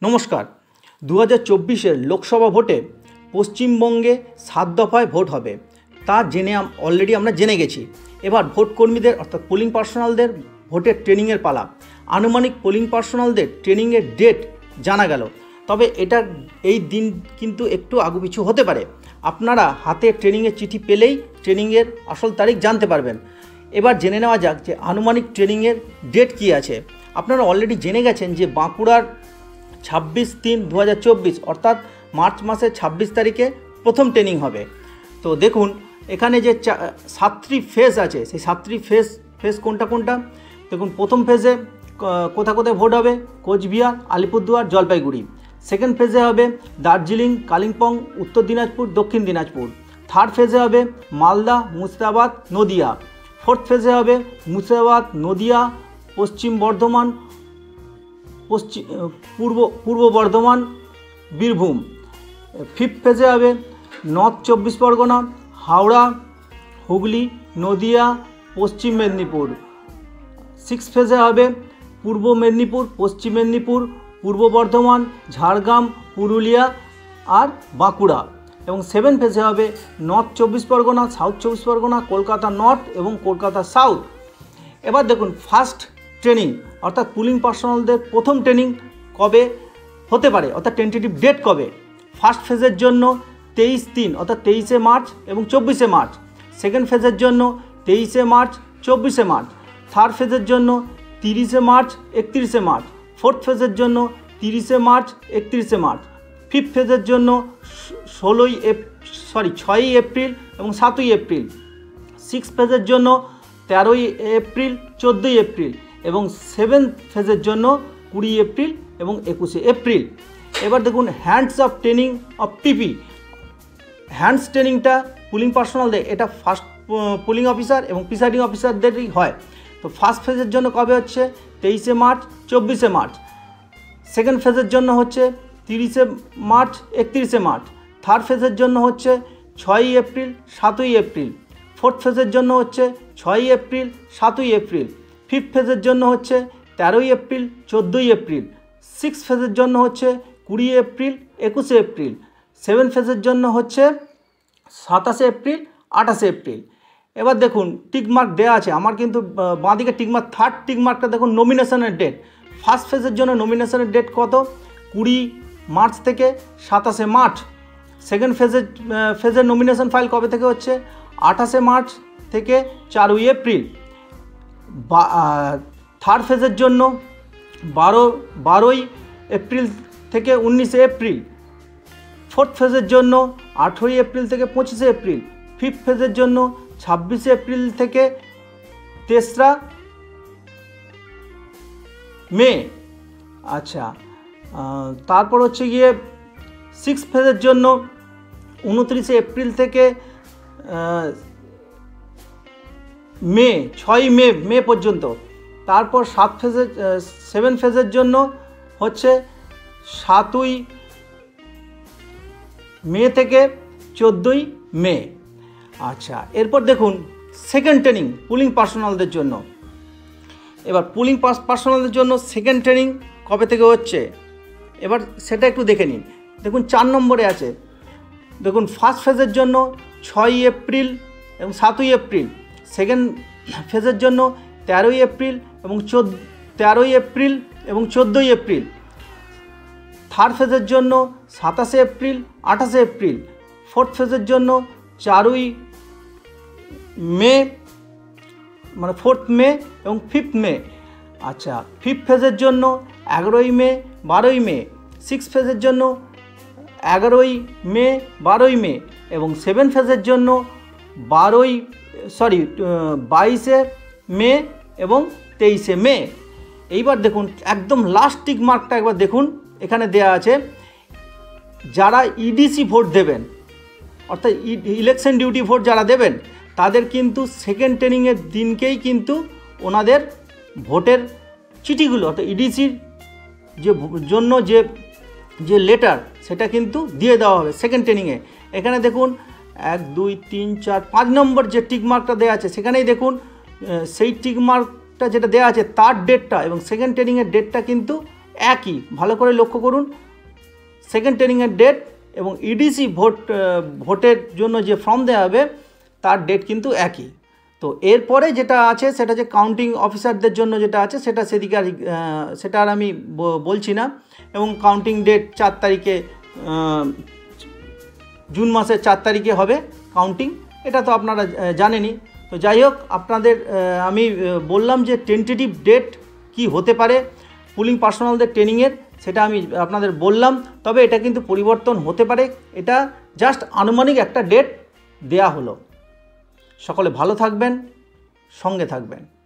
নমস্কার। 2024-এর লোকসভা ভোটে পশ্চিমবঙ্গে 7 দফায় ভোট হবে, তা অলরেডি আমরা জেনে গেছি। এবার ভোট কর্মীদের অর্থাৎ পোলিং পার্সোনালদের ভোটের ট্রেনিংয়ের পালা। আনুমানিক পোলিং পার্সোনালদের ট্রেনিংয়ের ডেট জানা গেল, তবে এই দিন কিন্তু একটু আগুপিছু হতে পারে। আপনারা হাতে ট্রেনিংয়ের চিঠি পেলেই ট্রেনিংয়ের আসল তারিখ জানতে পারবেন। এবার জেনে নেওয়া যাক যে আনুমানিক ট্রেনিংয়ের ডেট কী আছে। আপনারা অলরেডি জেনে গেছেন যে বাঁকুড়ার 26/3/2024 অর্থাৎ মার্চ মাসের 26 তারিখে প্রথম ট্রেনিং হবে। তো দেখুন এখানে যে 7টি ফেজ আছে, সেই 7টি ফেজ কোনটা কোনটা দেখুন। প্রথম ফেজে কোথায় ভোট হবে? কোচবিহার, আলিপুরদুয়ার, জলপাইগুড়ি। সেকেন্ড ফেজে হবে দার্জিলিং, কালিম্পং, উত্তর দিনাজপুর, দক্ষিণ দিনাজপুর। থার্ড ফেজে হবে মালদা, মুর্শিদাবাদ, নদিয়া। ফোর্থ ফেজে হবে মুর্শিদাবাদ, নদিয়া, পশ্চিম বর্ধমান, পূর্ব বর্ধমান, বীরভূম। ফিফথ ফেজে হবে নর্থ 24 পরগনা, হাওড়া, হুগলি, নদিয়া, পশ্চিম মেদিনীপুর। সিক্স ফেজে হবে পূর্ব মেদিনীপুর, পশ্চিম মেদিনীপুর, পূর্ব বর্ধমান, ঝাড়গ্রাম, পুরুলিয়া আর বাঁকুড়া। এবং সেভেন ফেজে হবে north 24 Parganas, south 24 Parganas, Kolkata north এবং কলকাতা সাউথ। এবার দেখুন ফার্স্ট ট্রেনিং অর্থাৎ পুলিং পার্সোনালদের প্রথম ট্রেনিং কবে হতে পারে, অর্থাৎ টেন্টেটিভ ডেট কবে। ফার্স্ট ফেজের জন্য 23/3 অর্থাৎ 23শে মার্চ এবং 24শে মার্চ। সেকেন্ড ফেজের জন্য 23শে মার্চ, 24শে মার্চ। থার্ড ফেজের জন্য 30শে মার্চ, 31শে মার্চ। ফোর্থ ফেজের জন্য 30শে মার্চ, 31শে মার্চ। ফিফথ ফেজের জন্য 6ই এপ্রিল এবং 7ই এপ্রিল। সিক্স ফেজের জন্য 13ই এপ্রিল, 14ই এপ্রিল এবং সেভেন্থ ফেজের জন্য 20 এপ্রিল এবং 21শে এপ্রিল। এবার দেখুন hands of training of PP. Hands ট্রেনিংটা পুলিং পার্সোনালদের, এটা ফার্স্ট পুলিং অফিসার এবং প্রিসাইডিং অফিসারদেরই হয়। তো ফার্স্ট ফেজের জন্য কবে হচ্ছে? 23শে মার্চ, 24শে মার্চ। সেকেন্ড ফেজের জন্য হচ্ছে 30শে মার্চ, 31শে মার্চ। থার্ড ফেজের জন্য হচ্ছে 6ই এপ্রিল, 7ই এপ্রিল। ফোর্থ ফেজের জন্য হচ্ছে 6ই এপ্রিল, 7ই এপ্রিল। ফিফথ ফেজের জন্য হচ্ছে 13ই এপ্রিল, 14ই এপ্রিল। সিক্স ফেজের জন্য হচ্ছে 20 এপ্রিল, 21শে এপ্রিল। সেভেন ফেজের জন্য হচ্ছে 27শে এপ্রিল, 28শে এপ্রিল। এবার দেখুন টিকমার্ক দেওয়া আছে, আমার কিন্তু বাঁদিকে টিকমার্ক। থার্ড টিকমার্কটা দেখুন নমিনেশনের ডেট। ফার্স্ট ফেজের জন্য নমিনেশনের ডেট কত? 20 মার্চ থেকে 27শে মার্চ। সেকেন্ড ফেজের নমিনেশন ফাইল কবে থেকে হচ্ছে? 28শে মার্চ থেকে 4ই এপ্রিল। থার্ড ফেজের জন্য 12ই এপ্রিল থেকে 19শে এপ্রিল। ফোর্থ ফেজের জন্য 18ই এপ্রিল থেকে 25শে এপ্রিল। ফিফথ ফেজের জন্য 26শে এপ্রিল থেকে 3রা মে। আচ্ছা, তারপর হচ্ছে গিয়ে সিক্স ফেজের জন্য 29শে এপ্রিল থেকে 6ই মে পর্যন্ত। তারপর সেভেন ফেজের জন্য হচ্ছে 7ই মে থেকে 14ই মে। আচ্ছা, এরপর দেখুন সেকেন্ড ট্রেনিং পুলিং পার্সোনালদের জন্য। এবার পুলিং পার্সোনালদের জন্য সেকেন্ড ট্রেনিং কবে থেকে হচ্ছে এবার সেটা একটু দেখে নিন। দেখুন 4 নম্বরে আছে। দেখুন ফার্স্ট ফেজের জন্য 6ই এপ্রিল এবং 7ই এপ্রিল। সেকেন্ড ফেজের জন্য 13ই এপ্রিল এবং 14ই এপ্রিল। থার্ড ফেজের জন্য 27শে এপ্রিল, 28শে এপ্রিল। ফোর্থ ফেজের জন্য 4ই মে মানে 4th মে এবং 5th মে। আচ্ছা, ফিফথ ফেজের জন্য 11ই মে, 12ই মে। সিক্স ফেজের জন্য 11ই মে, 12ই মে এবং সেভেন ফেজের জন্য 22শে মে এবং 23শে মে। এইবার দেখুন একদম লাস্ট টিক মার্কটা একবার দেখুন, এখানে দেয়া আছে যারা ইডিসি ভোট দেবেন অর্থাৎ ইলেকশন ডিউটি ভোট যারা দেবেন তাদের কিন্তু সেকেন্ড ট্রেনিংয়ের দিনকেই কিন্তু ওনাদের ভোটের চিঠিগুলো অর্থাৎ ইডিসির জন্য যে লেটার সেটা কিন্তু দিয়ে দেওয়া হবে সেকেন্ড ট্রেনিংয়ে। এখানে দেখুন 1 2 3 4 5 নম্বর যে টিকমার্কটা দেওয়া আছে সেখানেই দেখুন, সেই টিকমার্কটা যেটা দেওয়া আছে তার ডেটটা এবং সেকেন্ড ট্রেনিংয়ের ডেটটা কিন্তু একই, ভালো করে লক্ষ্য করুন। সেকেন্ড ট্রেনিংয়ের ডেট এবং ইডিসি ভোটের জন্য যে ফর্ম দেওয়া হবে তার ডেট কিন্তু একই। তো এরপরে যেটা আছে সেটা যে কাউন্টিং অফিসারদের জন্য যেটা আছে সেটা আর আমি বলছি না। এবং কাউন্টিং ডেট 4 তারিখে, জুন মাসের 4 তারিখে হবে কাউন্টিং, এটা তো আপনারা জানেনই। তো যাই হোক, আপনাদের আমি বললাম যে টেন্টেটিভ ডেট কি হতে পারে পুলিং পার্সোনালদের ট্রেনিংয়ের, সেটা আমি আপনাদের বললাম। তবে এটা কিন্তু পরিবর্তন হতে পারে, এটা জাস্ট আনুমানিক একটা ডেট দেয়া হলো। সকলে ভালো থাকবেন, সঙ্গে থাকবেন।